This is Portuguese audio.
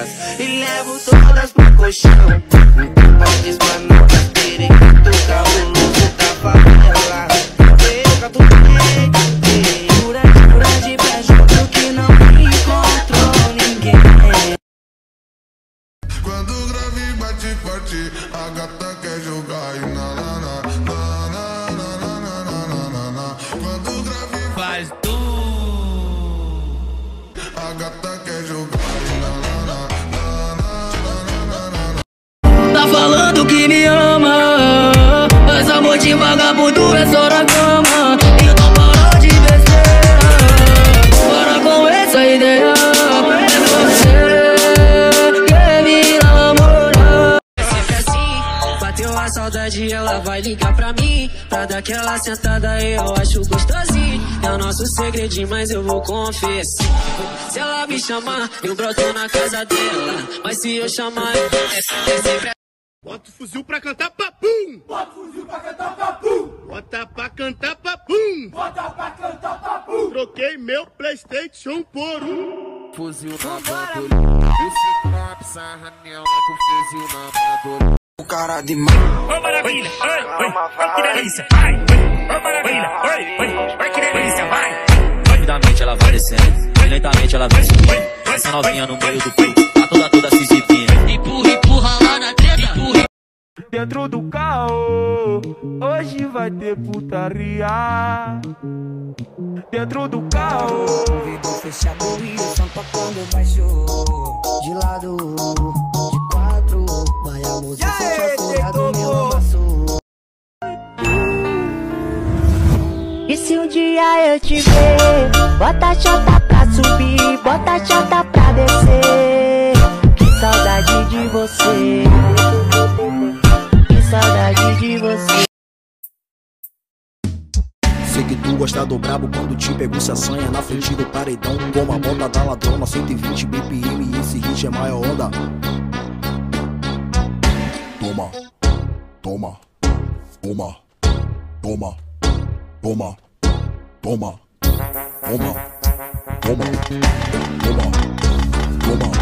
elas e levo todas pro colchão. Pode espanar as periquitos, cabuloso da favela. Pega tudo bem, cura de pé junto que não encontrou ninguém. Quando o grave bate forte, a gata quer jogar e na na na na na na na na na na. Quando o grave faz tu, a gata quer jogar e na na na na na na na. Tá falando que me ama, mas amor de vagabundo é só na cama. Então para de besteira, para com essa ideia. É você que me namora. É sempre assim, bateu a saudade, ela vai ligar pra mim, pra dar aquela sentada eu acho gostosinho. É o nosso segredinho, mas eu vou confessar. Se ela me chamar, eu broto na casa dela, mas se eu chamar, é sempre. bota o fuzil pra cantar papum! Bota o fuzil pra cantar papum! Bota pra cantar papum! Bota pra cantar papum! Troquei meu PlayStation por um fuzil na bandola. Esse crop sarranela com fuzil na bandola. O cara de mão. Ô maravilha, oi, oi, que delícia, vai, ô maravilha, oi, que delícia, vai. Rapidamente ela vai descendo, lentamente ela vai subindo. Essa novinha no meio do fluxo, tá toda se exibindo. Empurra lá na treta, empurra. Dentro do carro, hoje vai ter putaria. Dentro do carro, vidro fechado e o som tocando baixo. De lado, de quatro, vai a música furado meu amasso. E se um dia eu te ver, bota a chota pra subir, bota a chota pra descer. Que saudade de você, que saudade de você. Sei que tu gosta do brabo quando te pego se assanha na frente do paredão. Como a bota da ladrona, 120 BPM e esse hit é maior onda. Toma, toma, toma, toma, toma, toma, toma, toma, toma, toma.